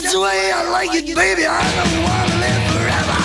That's the way I like it, baby. I don't want to live forever.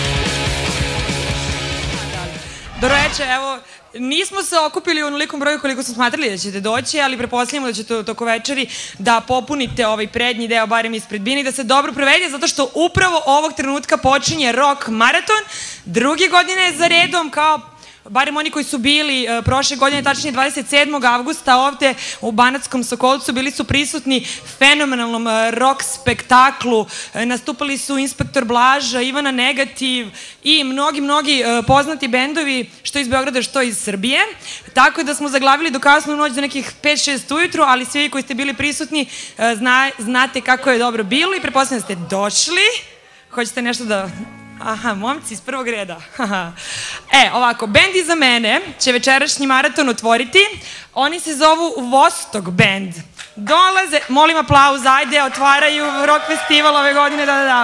Dobro večer, evo, nismo se okupili u onolikom broju koliko smo smatrali da ćete doći, ali pretpostavljamo da ćete toko večeri da popunite ovaj prednji deo, barem ispred bine, da se dobro provede, zato što upravo ovog trenutka počinje rock maraton, druge godine za redom, kao barem oni koji su bili prošle godine, tačnije 27. avgusta ovde u Banatskom Sokolcu, bili su prisutni fenomenalnom rock spektaklu, nastupali su Inspektor Blaža, Ivana Negativ i mnogi poznati bendovi, što iz Beograda, što iz Srbije, tako da smo zaglavili do kasnu noć do nekih 5-6 ujutru, ali svi koji ste bili prisutni znate kako je dobro bilo i pretpostavljam da ste došli. Hoćete nešto da... Aha, momci iz prvog reda. Ovako, bend iza mene će večerašnji maraton otvoriti. Oni se zovu Vostok band. Dolaze, molim aplauz, ajde, otvaraju rock festival ove godine, da.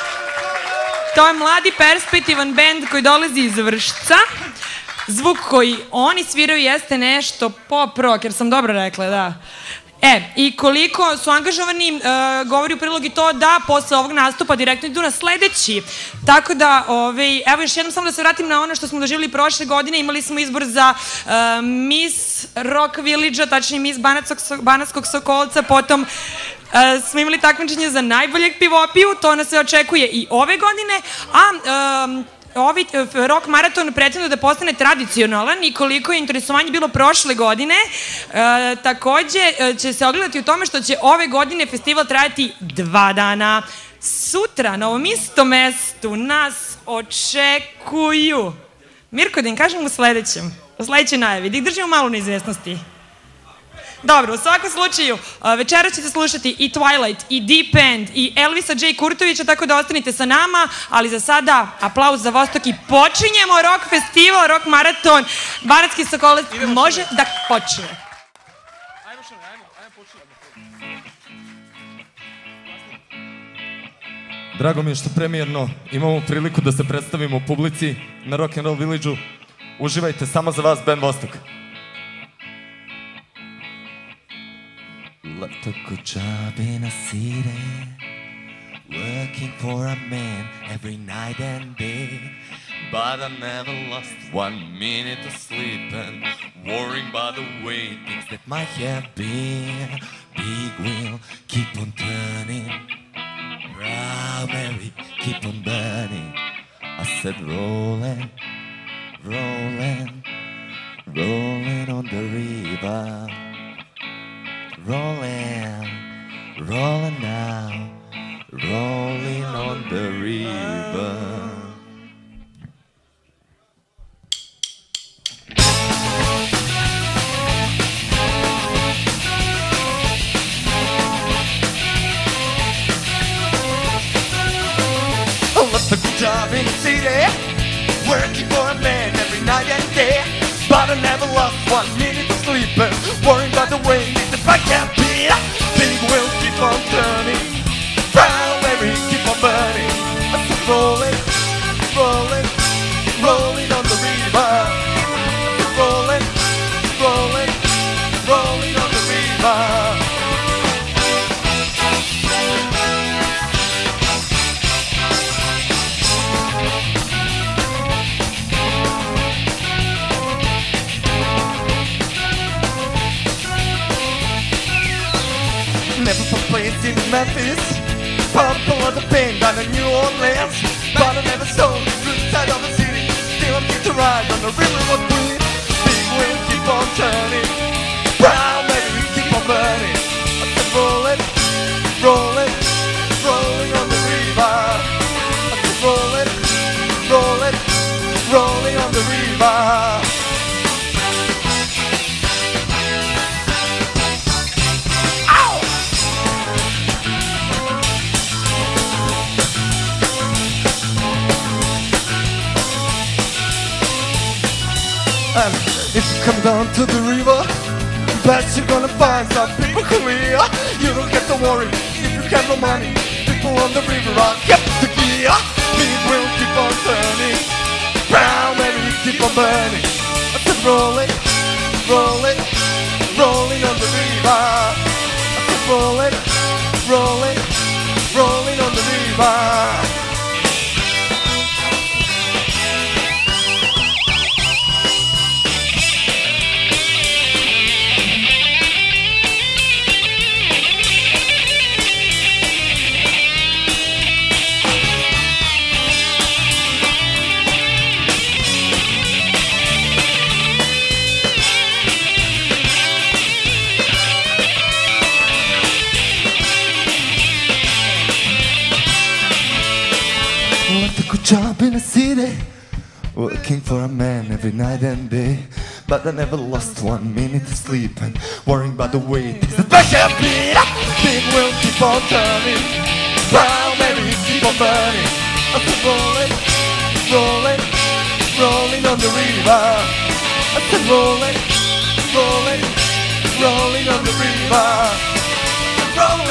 To je mladi perspektivan bend koji dolazi iz Vršca. Zvuk koji oni sviraju jeste nešto pop rock, jer sam dobro rekla, da. I koliko su angažovani, govori u prilog i to da posle ovog nastupa direktno idu na sledeći. Tako da, evo još jednom samo da se vratim na ono što smo doživjeli prošle godine. Imali smo izbor za Miss Rock Village-a, tačnije Miss Banatskog Sokolca, potom smo imali takmičenje za najboljeg pivopiju, to nas se očekuje i ove godine, a ovaj rock maraton pretenduje da postane tradicionalan i koliko je interesovanje bilo prošle godine, takođe će se ogledati u tome što će ove godine festival trajati 2 dana. Sutra na ovom istom mestu nas očekuju. Mirko, da im kažem u sledećoj najavi, da ih držimo malo na izvesnosti. Dobro, u svakom slučaju, večera ćete slušati i Twilight, i Deep End, i Elvisa J. Kurtovića, tako da ostanite sa nama, ali za sada aplauz za Vostok i počinjemo rock festival, rock maraton, Banatski Sokolac može da počne. Ajmo počinjemo. Drago mi je što premijerno imamo priliku da se predstavimo u publici na Rock'n'Roll Village-u. Uživajte, samo za vas, band Vostok. Left a good job in a city, working for a man every night and day. But I never lost 1 minute of sleep and worrying about the way things that might have been. Big wheel, keep on turning, proud Mary, keep on burning. I said rolling, rolling, rolling on the river. Rolling, rolling now, rolling on the river. I left a good job in the city, working for a man every night and day. But I never lost 1 minute of sleep and worrying about the way that I can't be. Big wheel keep on turning, brown berry keep on burning. I keep rolling, rolling, rolling on the river. I keep rolling, rolling, rolling on the river. Never from place in Memphis, purple on the pain down in New Orleans. But I never saw the good side of the city. Still I'm here to ride on the river of green. Big wheel keep on turning, brown baby keep on burning. I keep rolling, rolling, rolling on the river. I keep rolling, rolling, rolling on the river. And if you come down to the river, bet you're gonna find some people clear. You don't get to worry if you have no money. People on the river are kept the gear. Big wheel keep on turning, brown baby keep on burning. I said rolling, rolling, rolling on the river. I said rolling, rolling, rolling. city, working for a man every night and day. But I never lost 1 minute of sleep and worrying about the way it is. The pressure big wheels keep on turning, while memories keep on burning. I said rolling, rolling, rolling on the river. I said rolling, rolling, rolling on the river. Rolling.